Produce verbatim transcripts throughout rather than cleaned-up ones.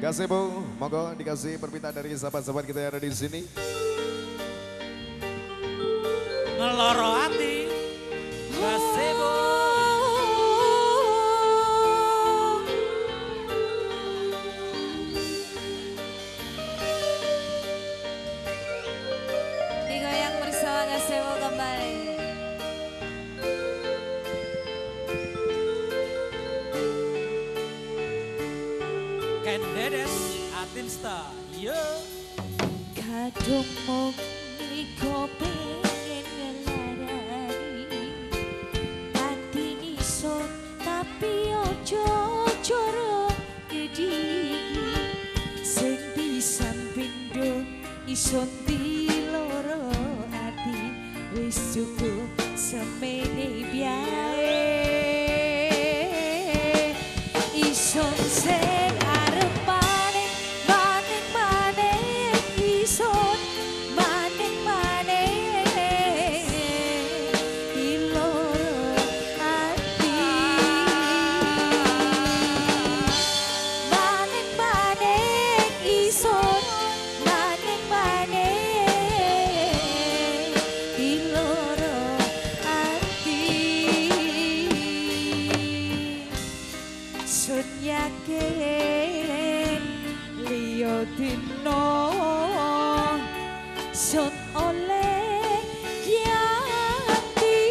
kasih Bu, monggo dikasih permintaan dari sahabat-sahabat kita yang ada di sini. Ngeloro hati, kasih Bu. Digoyang bersama Gasebo kembali. Ken Dedes, Atinsta, yo. Kadung mung iko pengen ngelarani ati isun tapi ojo jorok gedhi sing pisan pindho isun diloro ati wis cukup semene biae isun sing arep paling maning maning isun maning maning iloro ati maning maning isun maning maning iloro ati sun yakin liyo dino sun oleh kianti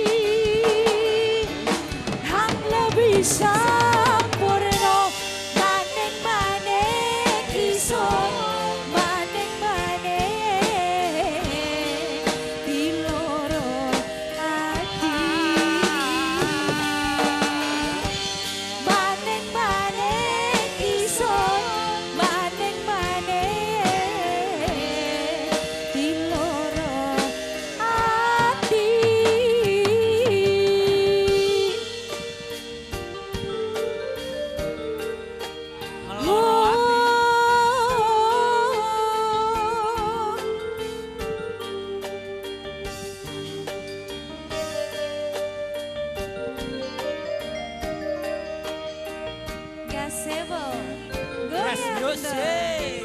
hang lebih sampurno maning maning isun maning maning diloro ati maning maning isun maning maning diloro ati Ngeloro hati. Gasebo Fresh goyang music.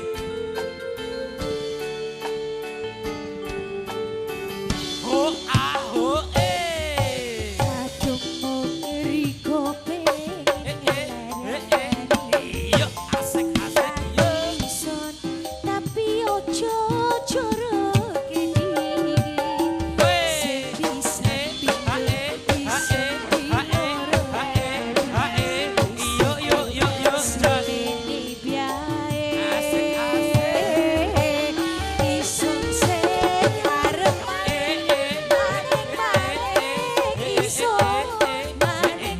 Ho ah ho eh. kadung mung riko pengen Eh eh eh eh. Yo asik asik yo. isun tapi ojo jorok gedhi Weh. bisa Eh, pindho ha eh, ha bisa eh, ha eh, ha eh, ha eh. Yo yo yo yo. semene biae Asik asik. isun sing arep Eh eh. maning maning isun maning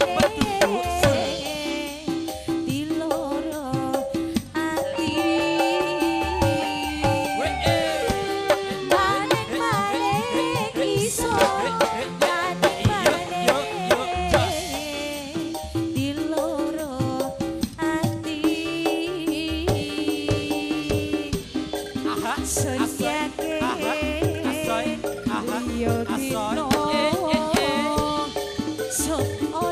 maning diloro ati Weh eh. maning maning isun maning maning diloro ati Aha, sun asoy, yakin aha, asoy, aha, liyo asoy, dino eh, eh, eh. sun